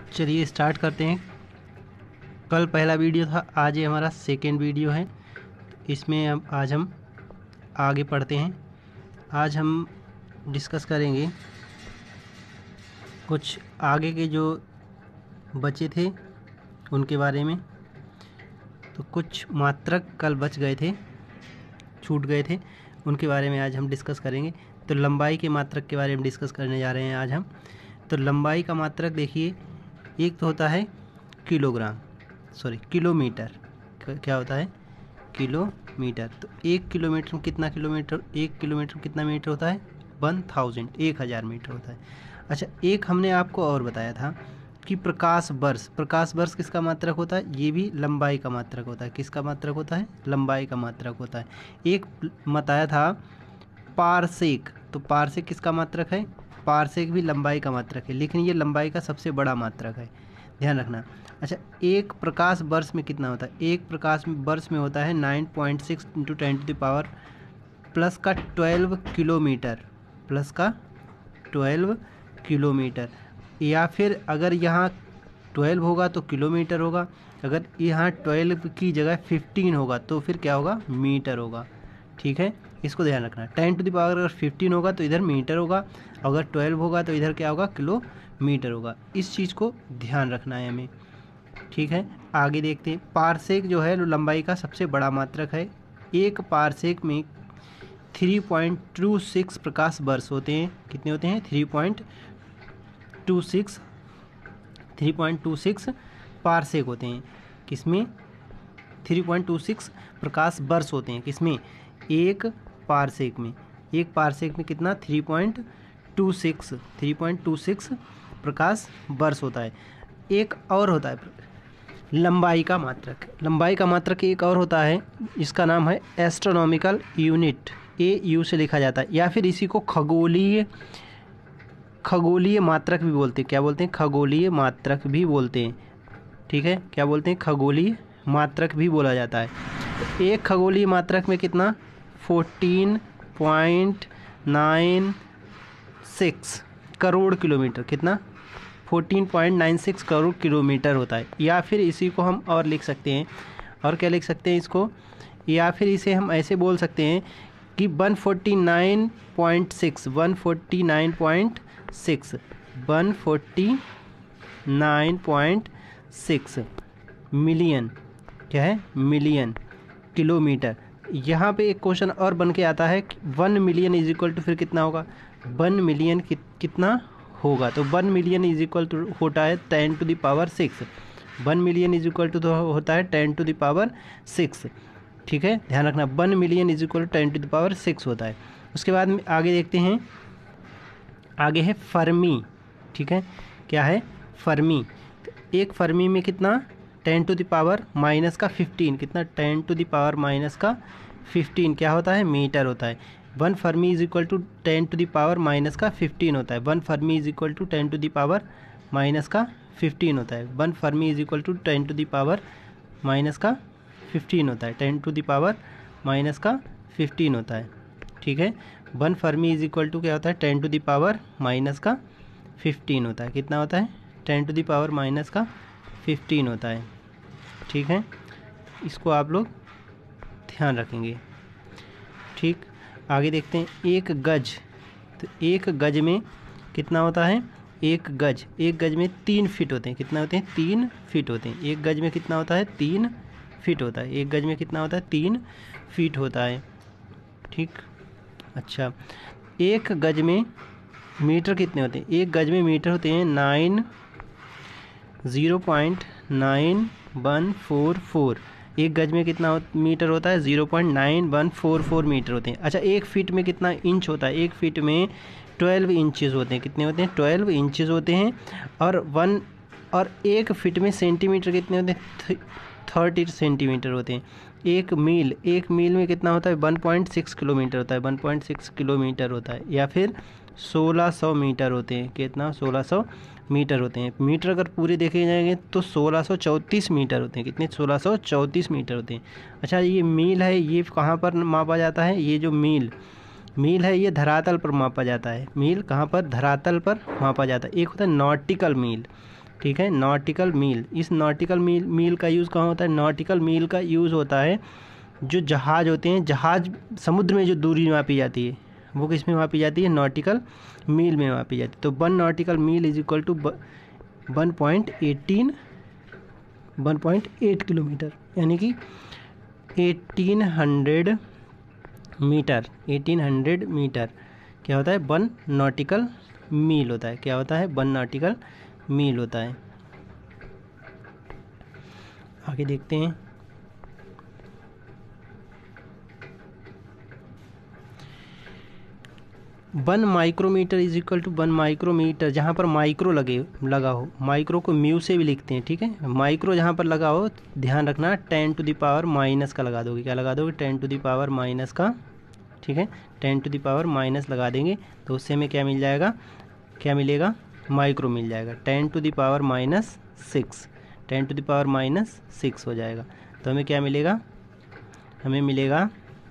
चलिए स्टार्ट करते हैं। कल पहला वीडियो था, आज ये हमारा सेकेंड वीडियो है। इसमें अब आज हम आगे पढ़ते हैं। आज हम डिस्कस करेंगे कुछ आगे के जो बचे थे उनके बारे में। तो कुछ मात्रक कल बच गए थे, छूट गए थे, उनके बारे में आज हम डिस्कस करेंगे। तो लंबाई के मात्रक के बारे में डिस्कस करने जा रहे हैं आज हम। तो लंबाई का मात्रक देखिए, एक तो होता है किलोमीटर। क्या होता है? किलोमीटर। तो 1 किलोमीटर में कितना किलोमीटर, 1 किलोमीटर में कितना मीटर होता है? 1000 मीटर होता है। अच्छा, एक हमने आपको और बताया था कि प्रकाश वर्ष किसका मात्रक होता है? ये भी लंबाई का मात्रक होता है। किसका मात्रक होता है? लंबाई का मात्रक होता है। एक बताया था पारसेक। तो पारसेक किसका मात्रक है? पारसेक भी लंबाई का मात्रक है, लेकिन ये लंबाई का सबसे बड़ा मात्रक है, ध्यान रखना। अच्छा, एक प्रकाश वर्ष में कितना होता है? एक प्रकाश वर्ष में होता है 9.6 × 10⁻² प्लस का 12 किलोमीटर, प्लस का 12 किलोमीटर। या फिर अगर यहाँ 12 होगा तो किलोमीटर होगा, अगर यहाँ 12 की जगह 15 होगा तो फिर क्या होगा? मीटर होगा। ठीक है, इसको ध्यान रखना। 10⁻³ अगर 15 होगा तो इधर मीटर होगा, अगर 12 होगा तो इधर क्या होगा? किलोमीटर होगा। इस चीज़ को ध्यान रखना है हमें। ठीक है, आगे देखते हैं। पारसेक जो है लंबाई का सबसे बड़ा मात्रक है। एक पारसेक में 3.26 प्रकाश वर्ष होते हैं। कितने होते हैं? 3.26 पारसेक होते हैं। किसमें? 3.26 प्रकाश वर्ष होते हैं। किसमें? एक पारसेक में। एक पारसेक में कितना? 3.26 प्रकाश वर्ष होता है। एक और होता है लंबाई का मात्रक। लंबाई का मात्रक एक और होता है, इसका नाम है एस्ट्रोनॉमिकल यूनिट। AU से लिखा जाता है, या फिर इसी को खगोलीय मात्रक भी बोलते हैं। क्या बोलते हैं? खगोलीय मात्रक भी बोलते हैं। ठीक है, क्या बोलते हैं? खगोलीय मात्रक भी बोला जाता है। तो एक खगोलीय मात्रक में कितना? 14.96 करोड़ किलोमीटर। कितना? 14.96 करोड़ किलोमीटर होता है। या फिर इसी को हम और लिख सकते हैं, और क्या लिख सकते हैं इसको? या फिर इसे हम ऐसे बोल सकते हैं कि 149.6 मिलियन। क्या है? Million kilometre. यहाँ पे एक क्वेश्चन और बन के आता है कि 1 मिलियन इज इक्वल टू फिर कितना होगा? 1 मिलियन कितना होगा? तो 1 मिलियन इज इक्वल टू होता है 10⁻6। 1 मिलियन इज इक्वल टू तो होता है 10⁻6। ठीक है, ध्यान रखना। 1 मिलियन इज इक्वल टू 10⁻6 होता है। उसके बाद में आगे देखते हैं। आगे है फर्मी। ठीक है, क्या है? फर्मी। तो एक फर्मी में कितना? 10⁻⁻15। कितना? 10⁻⁻15 क्या होता है? मीटर होता है। 1 फर्मी इज इक्वल टू 10⁻⁻15 होता है। 1 फर्मी इज इक्वल टू 10⁻⁻15 होता है। 1 फर्मी इज इक्वल टू 10⁻⁻15 होता है। 10⁻⁻15 होता है। ठीक है, 1 फर्मी इज इक्वल टू क्या होता है? 10⁻⁻15 होता है। कितना होता है? 10⁻⁻15 होता है। ठीक है, इसको आप लोग ध्यान रखेंगे। ठीक, आगे देखते हैं। एक गज। तो एक गज में कितना होता है? एक गज में 3 फीट होते हैं। कितना होते हैं? 3 फीट होते हैं। एक गज में कितना होता है? 3 फीट होता है। एक गज में कितना होता है? 3 फीट होता है। ठीक, अच्छा, एक गज में मीटर कितने होते हैं? एक गज में मीटर होते हैं 0.9144। एक गज में कितना मीटर होता है? 0.9144 मीटर होते हैं। अच्छा, एक फीट में कितना इंच होता है? एक फीट में 12 इंचेस होते हैं। कितने होते हैं? 12 इंचेस होते हैं। और एक फीट में सेंटीमीटर कितने होते हैं? 30 सेंटीमीटर होते हैं। एक मील में कितना होता है? 1.6 किलोमीटर होता है। 1.6 किलोमीटर होता है। या फिर 1600 मीटर होते हैं। कितना? 1600 मीटर होते हैं। मीटर अगर पूरे देखे जाएंगे तो 1634 मीटर होते हैं। कितने? 1634 मीटर होते हैं। अच्छा, ये मील है, ये कहाँ पर मापा जाता है? ये जो मील है ये धरातल पर मापा जाता है। मील कहाँ पर? धरातल पर मापा जाता है। एक होता है नॉटिकल मील। ठीक है, नॉटिकल मील। इस नॉटिकल मील का यूज़ कहाँ होता है? नॉटिकल मील का यूज़ होता है जो जहाज़ होते हैं, जहाज़ समुद्र में जो दूरी मापी जाती है वो किस में मापी जाती है? नॉटिकल मील में मापी जाती है। तो 1 nautical mile is equal to 1.8 kilometre, यानी कि 1800 मीटर। 1800 मीटर क्या होता है? 1 नॉटिकल मील होता है। क्या होता है? 1 नॉटिकल मील होता है। आगे देखते हैं। One micrometre is equal to 1 micrometre, जहाँ पर माइक्रो लगा हो, माइक्रो को म्यू से भी लिखते हैं, ठीक है। माइक्रो जहाँ पर लगा हो ध्यान रखना 10 टू द पावर माइनस का लगा दोगे। क्या लगा दोगे? 10 टू द पावर माइनस का, ठीक है। 10 टू द पावर माइनस लगा देंगे तो उससे हमें क्या मिल जाएगा? क्या मिलेगा? माइक्रो मिल जाएगा। 10 to the power minus 6, 10 to the power minus 6 हो जाएगा। तो हमें क्या मिलेगा? हमें मिलेगा,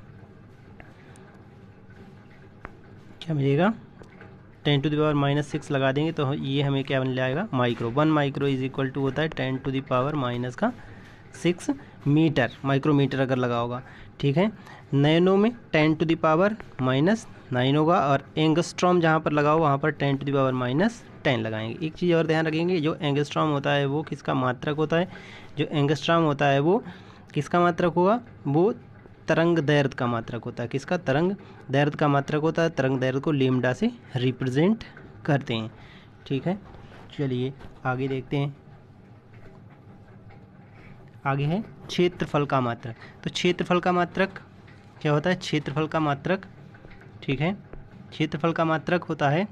क्या मिलेगा? 10 टू द पावर माइनस 6 लगा देंगे तो ये हमें क्या बन जाएगा? Micro. 1 micro is equal to होता है 10 टू द पावर माइनस का 6 मीटर, माइक्रोमीटर अगर लगा होगा, ठीक है। नैनो में 10 टू द पावर माइनस 9 होगा, और एंगस्ट्रॉम जहाँ पर लगा हो वहाँ पर 10 टू द पावर माइनस 10 लगाएंगे। एक चीज़ और ध्यान रखेंगे, जो एंगस्ट्रॉम होता है वो किसका मात्रक होता है? जो एंगस्ट्रॉम होता है वो किसका मात्रक होगा? वो तरंग दैर्ध्य का मात्रक होता है। किसका? तरंग दैर्ध्य का मात्रक होता है। तरंग दैर्ध्य को लैम्डा से रिप्रेजेंट करते हैं, ठीक है। चलिए आगे देखते हैं। आगे है क्षेत्रफल का मात्रक। तो क्षेत्रफल का मात्रक क्या होता है? क्षेत्रफल का मात्रक, ठीक है, क्षेत्रफल का मात्रक होता है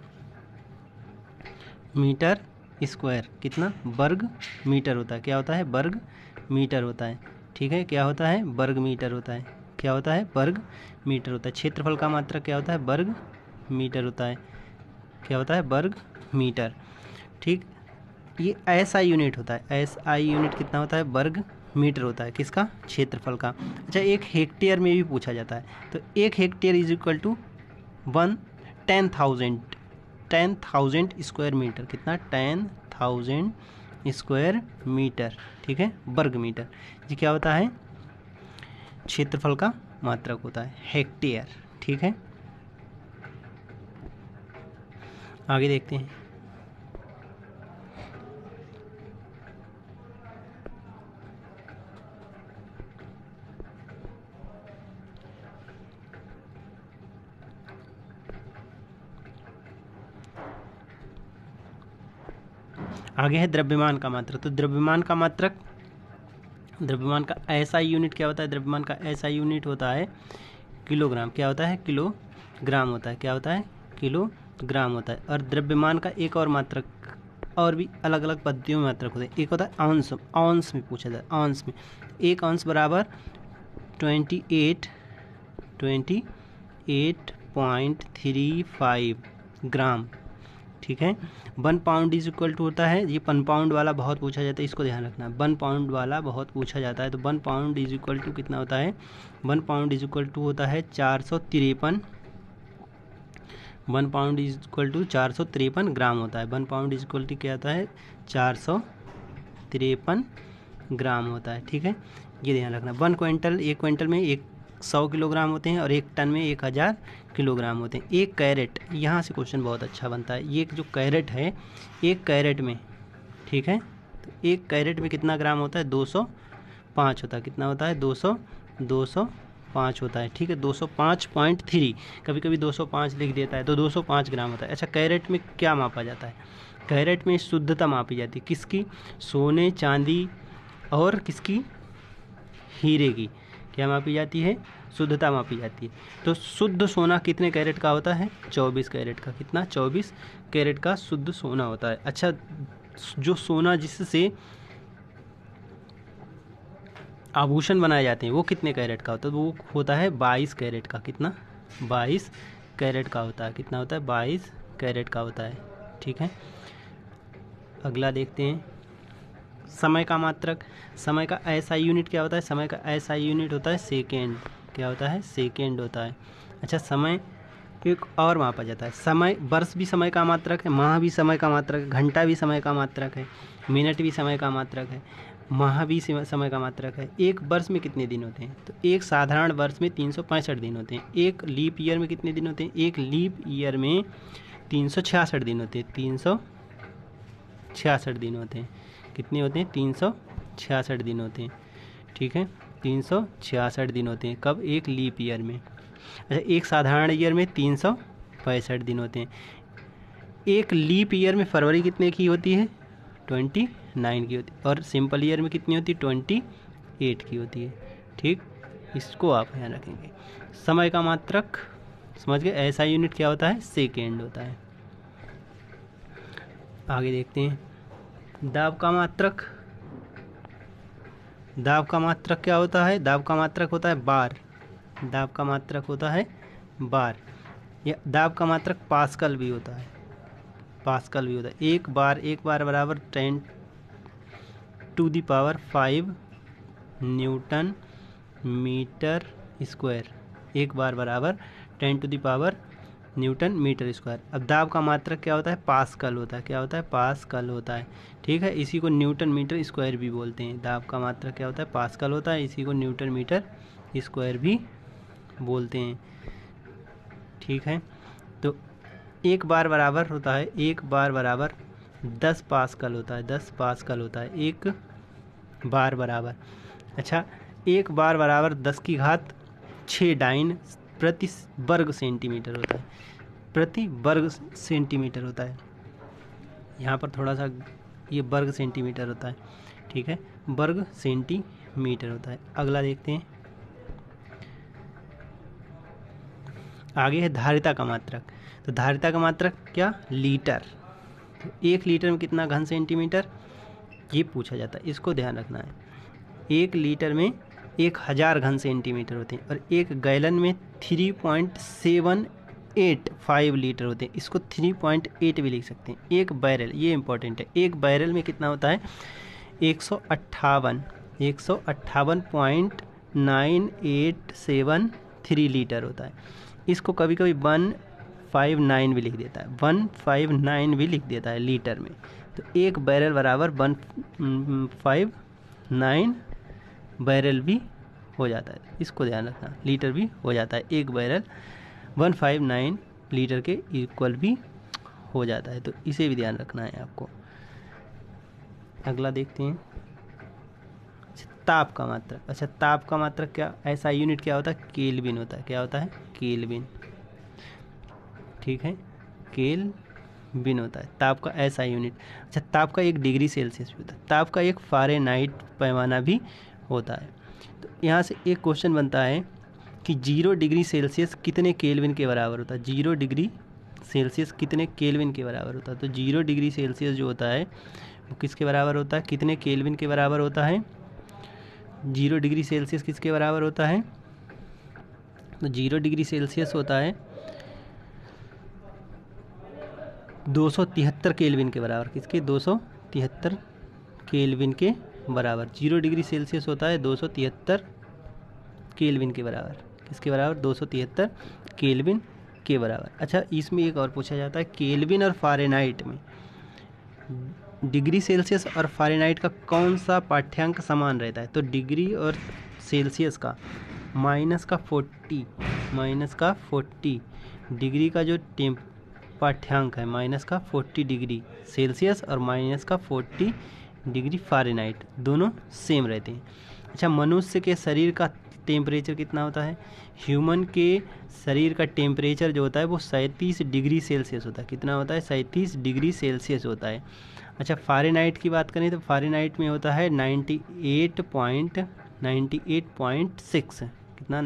मीटर स्क्वायर। कितना? वर्ग मीटर होता है। क्या होता है? वर्ग मीटर होता है, ठीक है। क्या होता है? वर्ग मीटर होता है। क्या होता है? वर्ग मीटर होता है। क्षेत्रफल का मात्रक क्या होता है? वर्ग मीटर होता है। क्या होता है? वर्ग मीटर, ठीक। ये SI यूनिट होता है। SI यूनिट कितना होता है? वर्ग मीटर होता है। किसका? क्षेत्रफल का। अच्छा, एक हेक्टेयर में भी पूछा जाता है। तो 1 hectare is equal to 10,000 square metre. कितना? 10,000 स्क्वायर मीटर, ठीक है, वर्ग मीटर। ये क्या होता है? क्षेत्रफल का मात्रक होता है, हेक्टेयर, ठीक है। आगे देखते हैं। आगे है द्रव्यमान का मात्रक। तो द्रव्यमान का मात्रक, द्रव्यमान का SI यूनिट क्या होता है? द्रव्यमान का SI यूनिट होता है किलोग्राम। क्या होता है? किलोग्राम होता है। क्या होता है? किलोग्राम होता है। और द्रव्यमान का एक और मात्रक, और भी अलग अलग पद्धतियों में मात्रक होते हैं। एक होता है अंश। अंश में पूछा जाता है। अंश में 1 अंश बराबर 28.35 ग्राम, ठीक है। 1 पाउंड इज इक्वल टू होता है, ये 1 पाउंड वाला बहुत पूछा जाता है, इसको ध्यान रखना। 1 पाउंड वाला बहुत पूछा जाता है। तो 1 पाउंड इज इक्वल टू कितना होता है? 1 पाउंड इज इक्वल टू होता है 453। 1 pound is equal to 453 gram होता है। 1 पाउंड इज इक्वल टू क्या होता है? 453 ग्राम होता है, ठीक है। ये ध्यान रखना। 1 क्विंटल, 1 क्विंटल में 100 किलोग्राम होते हैं, और 1 टन में 1000 किलोग्राम होते हैं। 1 कैरेट, यहाँ से क्वेश्चन बहुत अच्छा बनता है। ये जो कैरेट है, 1 कैरेट में, ठीक है, तो 1 कैरेट में कितना ग्राम होता है? 205 होता है। कितना होता है? 205 होता है, ठीक है। 205.3, कभी कभी 205 लिख देता है, तो 205 ग्राम होता है। अच्छा, कैरेट में क्या मापा जाता है? कैरेट में शुद्धता मापी जाती है। किसकी? सोने, चांदी और किसकी? हीरे की। क्या मापी जाती है? शुद्धता मापी जाती है। तो शुद्ध सोना कितने कैरेट का होता है? 24 कैरेट का। कितना? 24 कैरेट का शुद्ध सोना होता है। अच्छा, जो सोना जिससे आभूषण बनाए जाते हैं वो कितने कैरेट का होता है? वो होता है 22 कैरेट का। कितना? 22 कैरेट का होता है। कितना होता है? 22 कैरेट का होता है, ठीक है। अगला देखते हैं, समय का मात्रक। समय का SI यूनिट क्या होता है? समय का SI यूनिट होता है सेकेंड। क्या होता है? सेकेंड होता है। अच्छा, समय एक और मापा जाता है। समय, वर्ष भी समय का मात्रक है, माह भी समय का मात्रक है, घंटा भी समय का मात्रक है, मिनट भी समय का मात्रक है, माह भी समय का मात्रक है। एक वर्ष में कितने दिन होते हैं? तो एक साधारण वर्ष में 365 दिन होते हैं। एक लीप ईयर में कितने दिन होते हैं? एक लीप ईयर में 366 दिन होते हैं। 366 दिन होते हैं। कितने होते हैं? 366 दिन होते हैं। ठीक है, 366 दिन होते हैं। कब? एक लीप ईयर में। अच्छा, एक साधारण ईयर में 365 दिन होते हैं। एक लीप ईयर में फरवरी कितने की होती है? 29 की होती है। और सिंपल ईयर में कितनी होती है? 28 की होती है। ठीक, इसको आप ध्यान रखेंगे। समय का मात्रक समझ गए? ऐसा यूनिट क्या होता है? सेकेंड होता है। आगे देखते हैं, दाब का मात्रक। दाब का मात्रक क्या होता है? दाब का मात्रक होता है बार। दाब का मात्रक होता है बार, या दाब का मात्रक पास्कल भी होता है। पास्कल भी होता है। एक बार बराबर 10⁵ न्यूटन मीटर स्क्वायर। एक बार बराबर 10⁵ न्यूटन मीटर स्क्वायर। अब दाब का मात्रक क्या होता है? पास्कल होता है। क्या होता है? पास्कल होता है। ठीक है, इसी को न्यूटन मीटर स्क्वायर भी बोलते हैं। दाब का मात्रक क्या होता है? पास्कल होता है। इसी को न्यूटन मीटर स्क्वायर भी बोलते हैं। ठीक है, तो एक बार बराबर होता है, एक बार बराबर 10 पास्कल होता है। 10 पास्कल होता है एक बार बराबर। अच्छा, एक बार बराबर 10⁶ डाइन प्रति वर्ग सेंटीमीटर होता है। प्रति वर्ग सेंटीमीटर होता है। यहाँ पर थोड़ा सा ये वर्ग सेंटीमीटर होता है। ठीक है, वर्ग सेंटीमीटर होता है। अगला देखते हैं, आगे है धारिता का मात्रक। तो धारिता का मात्रक क्या? लीटर। तो 1 लीटर में कितना घन सेंटीमीटर, ये पूछा जाता है, इसको ध्यान रखना है। 1 लीटर में 1000 घन सेंटीमीटर होते हैं, और 1 गैलन में 3.785 लीटर होते हैं। इसको 3.8 भी लिख सकते हैं। एक बैरल, ये इंपॉर्टेंट है, एक बैरल में कितना होता है? 158.9873 लीटर होता है। इसको कभी कभी 159 भी लिख देता है, 159 भी लिख देता है लीटर में। तो एक बैरल बराबर 159 बैरल भी हो जाता है, इसको ध्यान रखना। लीटर भी हो जाता है, एक बैरल 159 लीटर के इक्वल भी हो जाता है, तो इसे भी ध्यान रखना है आपको। अगला देखते हैं, ताप का मात्रक। अच्छा, ताप का मात्रक क्या? ऐसा यूनिट क्या होता है? केल्विन होता है। क्या होता है? केल्विन। ठीक है, केल्विन होता है ताप का ऐसा यूनिट। अच्छा, ताप का 1 डिग्री सेल्सियस भी होता है। ताप का 1 फ़ारेनहाइट पैमाना भी होता है। तो यहाँ से एक क्वेश्चन बनता है कि 0 डिग्री सेल्सियस कितने केल्विन के बराबर होता है? 0 डिग्री सेल्सियस कितने केल्विन के बराबर होता है? तो 0 डिग्री सेल्सियस जो होता है वो किसके बराबर होता है? कितने केल्विन के बराबर होता है? 0 डिग्री सेल्सियस किसके बराबर होता है? तो 0 डिग्री सेल्सियस होता है 273 केल्विन के बराबर। किसके? 273 केल्विन के बराबर। 0 डिग्री सेल्सियस होता है 273 केल्विन के बराबर। किसके बराबर? 273 केल्विन के बराबर। अच्छा, इसमें एक और पूछा जाता है, केल्विन और फ़ारेनहाइट में डिग्री सेल्सियस और फ़ारेनहाइट का कौन सा पाठ्यांक समान रहता है? तो डिग्री और सेल्सियस का -40 डिग्री का जो पाठ्यांक है -40 डिग्री सेल्सियस और -40 डिग्री फ़ारेनहाइट, दोनों सेम रहते हैं। अच्छा, मनुष्य के शरीर का टेम्परेचर कितना होता है? ह्यूमन के शरीर का टेम्परेचर जो होता है वो 37 डिग्री सेल्सियस होता है। कितना होता है? 37 डिग्री सेल्सियस होता है। अच्छा, फ़ारेनहाइट की बात करें तो फ़ारेनहाइट में होता है 98.6। कितना?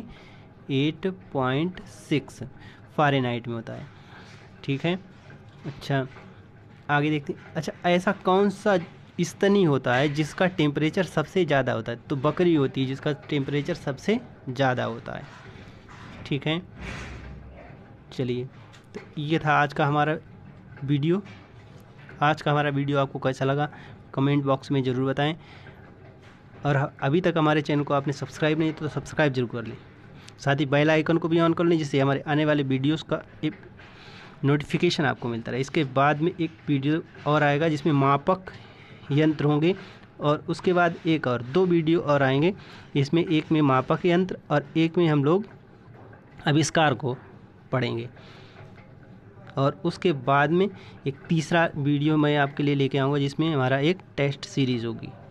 98.6 फ़ारेनहाइट में होता है। ठीक है, अच्छा आगे देखते हैं। अच्छा, ऐसा कौन सा स्तनी होता है जिसका टेम्परेचर सबसे ज़्यादा होता है? तो बकरी होती है जिसका टेम्परेचर सबसे ज़्यादा होता है। ठीक है, चलिए, तो ये था आज का हमारा वीडियो। आपको कैसा लगा कमेंट बॉक्स में ज़रूर बताएं, और अभी तक हमारे चैनल को आपने सब्सक्राइब नहीं तो सब्सक्राइब जरूर कर लें। साथ ही बेल आइकन को भी ऑन कर लें, जिससे हमारे आने वाले वीडियोस का एक नोटिफिकेशन आपको मिलता रहे। इसके बाद में एक वीडियो और आएगा जिसमें मापक यंत्र होंगे, और उसके बाद एक और 2 वीडियो और आएंगे। इसमें एक में मापक यंत्र और एक में हम लोग आविष्कार को पढ़ेंगे, और उसके बाद में एक तीसरा वीडियो मैं आपके लिए लेके आऊँगा जिसमें हमारा एक टेस्ट सीरीज़ होगी।